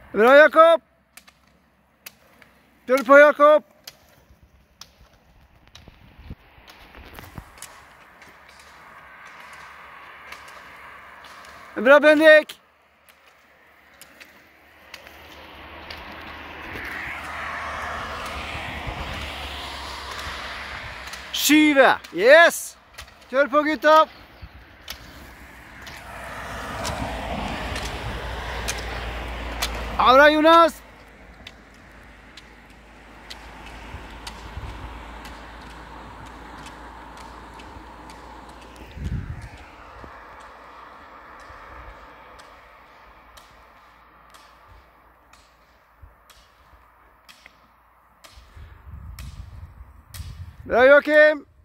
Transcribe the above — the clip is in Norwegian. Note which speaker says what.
Speaker 1: Bra, Jakob! Kjør på, Jakob! Bra, Bendik! Skyve! Yes! Kjør på, gutta! Ha bra, Jonas! Bra, Joakim!